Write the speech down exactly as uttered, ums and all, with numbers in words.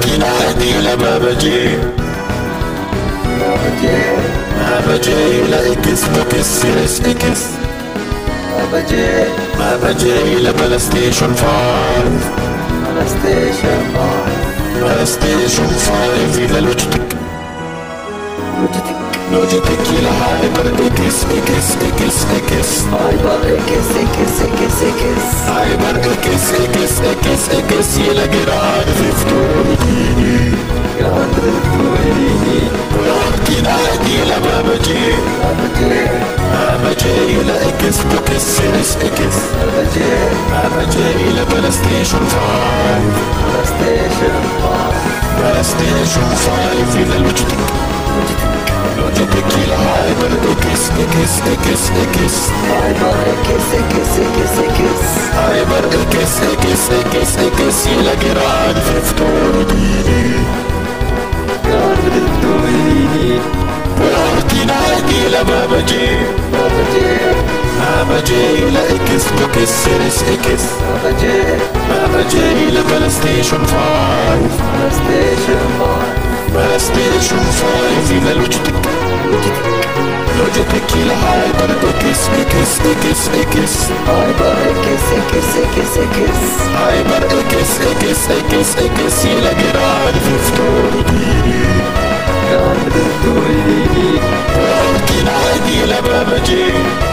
ولكن عادي لما بجي ما بجي ما بجي لإكس بكس سيريس إكس ما بجي ما بجي لبلا ستيشن فايف على ستيشن فايف بلا ستيشن فايف إلى لوجيتك لوجيتك لوجيتك إلى هايبر إكس إكس إكس إكس هايبر اكس اكس اكس اكس هايبر إكس إكس إكس إكس إلى جراند فيفتوريني جراند فيفتوريني ولكن عادي لما بجي ما بجي ما بجي لإكس بكس سيريس إكس ما بجي ما بجي لبلا ستيشن فايف على ستيشن فايف بلا ستيشن فايف إلى لوجيتك لوجيتك إلى هايبر إكس إكس إكس إكس هايبر اكس اكس اكس اكس هايبر إكس إكس إكس إكس إلى جراند فيفتوريني جراند فيفتوريني ولكن عادي لما بجي ما بجي ما بجي لإكس بكس سيريس إكس ما بجي ما بجي لبلا ستيشن فايف على ستيشن فايف بلا ستيشن فايف إلى لوجيتك لوجيتك إلى هايبر إكس إكس إكس إكس هايبر اكس اكس اكس اكس هايبر إكس إكس إكس إكس إلى جراند فيفتوريني جراند فيفتوريني ولكن عادي لما بجي